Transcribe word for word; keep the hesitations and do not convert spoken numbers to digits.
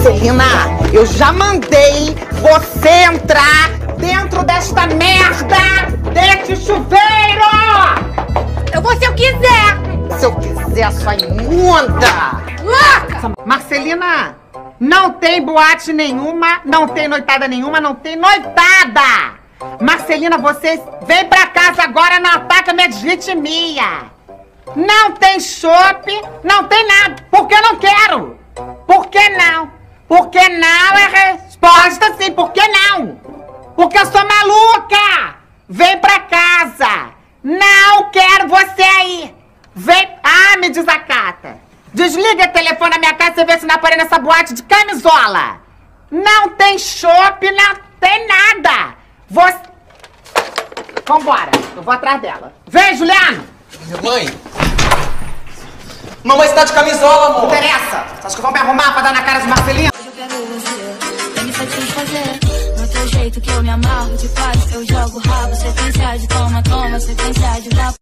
Marcelina, eu já mandei você entrar dentro desta merda desse chuveiro! Eu vou se eu quiser! Se eu quiser, sua imunda! Louca! Marcelina, não tem boate nenhuma, não tem noitada nenhuma, não tem noitada! Marcelina, você vem pra casa agora, não ataca minha desritmia! Não tem chopp, não tem nada, porque eu não quero! Por que não? Por que não é resposta sim, por que não? Porque eu sou maluca! Vem pra casa! Não quero você aí! Vem... Ah, me desacata! Desliga o telefone na minha casa e vê se não aparece nessa boate de camisola! Não tem chopp, não tem nada! Você... Vambora, eu vou atrás dela. Vem, Juliano! Mãe! Mamãe, você tá de camisola, amor! Não interessa! Você acha que vão me arrumar pra dar na cara de Marcelina? Hoje eu quero você, vem me satisfazer. No teu jeito que eu me amarro de paz, eu jogo rabo. Sequência de toma, toma, sequência de dá.